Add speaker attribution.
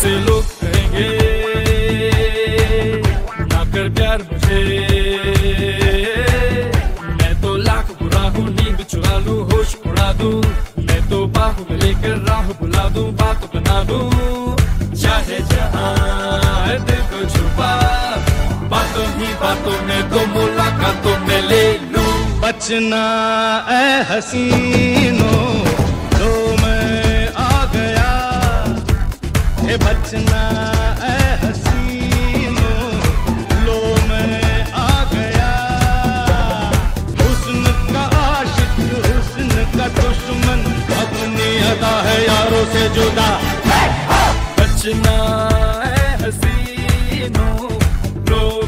Speaker 1: से लोग कहेंगे ना कर प्यार मुझे। मैं तो लाख बुरा हूँ, नींद चुरा लूं, होश उड़ा दूं। मैं तो बाहों में लेकर राह बुला दूं, बात बना दूं। चाहे जहां दिल को छुपा, बातों ही बातों में तो मुलाकातों में ले लूं।
Speaker 2: बचना ऐ हसीनों, लो मैं आ गया। हे बचना ऐ हसीनों, लो मैं आ गया। हुस्न का आशिक, हुस्न का दुश्मन, अपनी अदा है यारों से जुदा।
Speaker 1: बचना ऐ हसीनों, लो